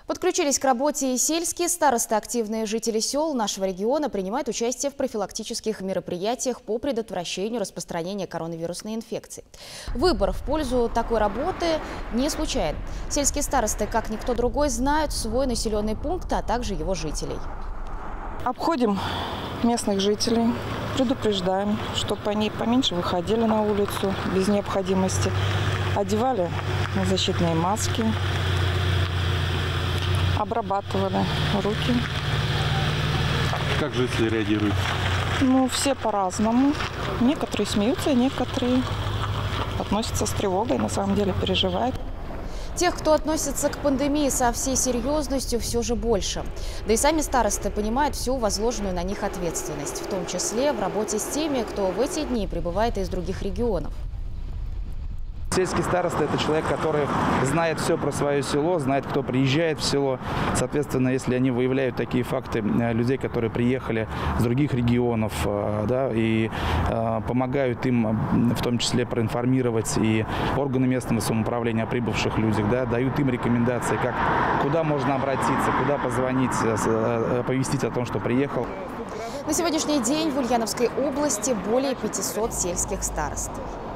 Подключились к работе и сельские старосты. Активные жители сел нашего региона принимают участие в профилактических мероприятиях по предотвращению распространения коронавирусной инфекции. Выбор в пользу такой работы не случайен. Сельские старосты, как никто другой, знают свой населенный пункт, а также его жителей. Обходим местных жителей, предупреждаем, чтобы они поменьше выходили на улицу без необходимости, одевали защитные маски, обрабатывали руки. Как жители реагируют? Все по-разному. Некоторые смеются, некоторые относятся с тревогой, на самом деле переживают. Тех, кто относится к пандемии со всей серьезностью, все же больше. Да и сами старосты понимают всю возложенную на них ответственность, в том числе в работе с теми, кто в эти дни прибывает из других регионов. Сельский староста – это человек, который знает все про свое село, знает, кто приезжает в село. Соответственно, если они выявляют такие факты людей, которые приехали с других регионов, да, и помогают им в том числе проинформировать и органы местного самоуправления о прибывших людях, да, дают им рекомендации, куда можно обратиться, куда позвонить, оповестить о том, что приехал. На сегодняшний день в Ульяновской области более 500 сельских старост.